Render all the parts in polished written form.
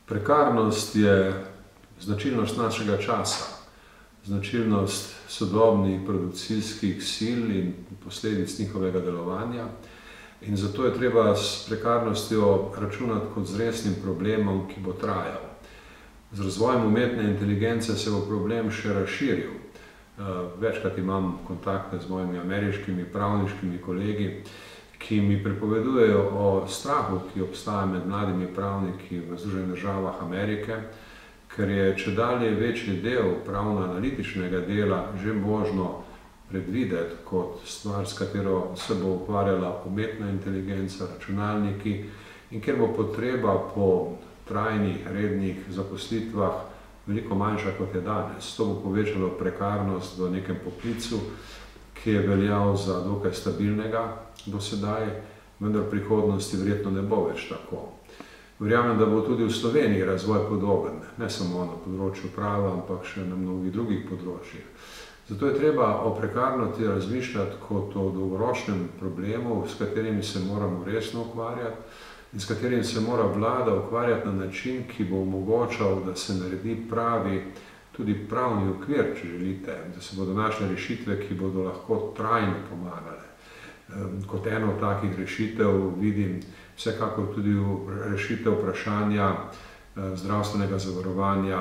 Prekarnost je značilnost našega časa, značilnost sodobnih produkcijskih sil in posledic njihovega delovanja. In zato je treba s prekarnostjo računati kot z resnim problemom, ki bo trajal. Z razvojem umetne inteligence se bo problem še razširil. Večkrat imam kontakte z mojimi ameriškimi pravniškimi kolegi, ki mi pripovedujejo o strahu, ki obstaja med mladimi pravniki v Združenih državah Amerike, ker je čedalje večji del pravno-analitičnega dela že možno predvideti kot stvar, s katero se bo ukvarjala umetna inteligenca, računalniki in kjer bo potreba po trajnih, rednih zaposlitvah veliko manjša kot je danes. To bo povečalo prekarnost v nekem poklicu, ki je veljal za dokaj stabilnega do sedaj, vendar v prihodnosti verjetno ne bo več tako. Verjamem, da bo tudi v Sloveniji razvoj podoben, ne samo na področju prava, ampak še na mnogih drugih področjih. Zato je treba o prekarnosti razmišljati kot o dolgoročnem problemu, s katerim se moramo resno ukvarjati in s katerim se mora vlada ukvarjati na način, ki bo omogočal, da se naredi tudi pravni okvir, če želite, da se bodo našle rešitve, ki bodo lahko trajno pomagale. Kot eno od takih rešitev vidim vsekakor tudi rešitev vprašanja zdravstvenega zavarovanja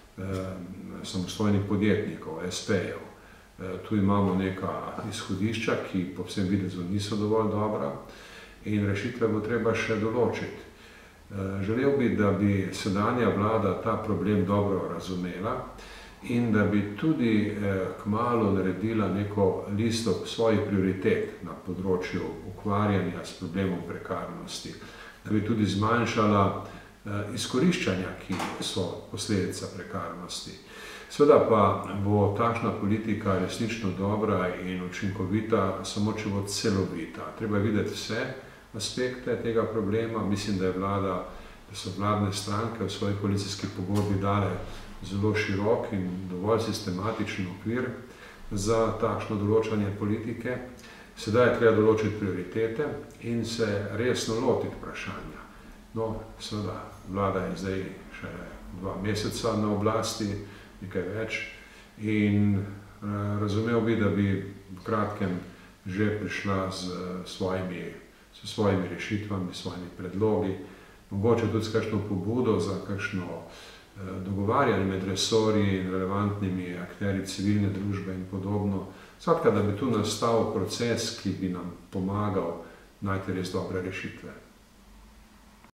samostojnih podjetnikov, SP-jev. Tu imamo neka izhodišča, ki po vsem videzu niso dovolj dobra in rešitve bo treba še določiti. Želel bi, da bi sedanja vlada ta problem dobro razumela in da bi tudi kmalu naredila neko listo svojih prioritet na področju ukvarjanja s problemom prekarnosti, da bi tudi zmanjšala izkoriščanja, ki so posledica prekarnosti. Seveda pa bo takšna politika resnično dobra in učinkovita, samo če bo celovita. Treba je videti vse aspekte tega problema. Mislim, da so vladne stranke v svoji koalicijski pogodbi dale zelo širok in dovolj sistematičen okvir za takšno določanje politike. Sedaj je treba določiti prioritete in se resno lotiti vprašanja. No, seveda, vlada je zdaj še 2 meseca na oblasti, nekaj več, in razumel bi, da bi v kratkem že prišla s svojimi rešitvami, s svojimi predlogi, mogoče tudi s kakšno pobudo za kakšno dogovarjanje med resorji in relevantnimi akterji civilne družbe in podobno. Skratka, da bi tu nastal proces, ki bi nam pomagal najti res dobre rešitve.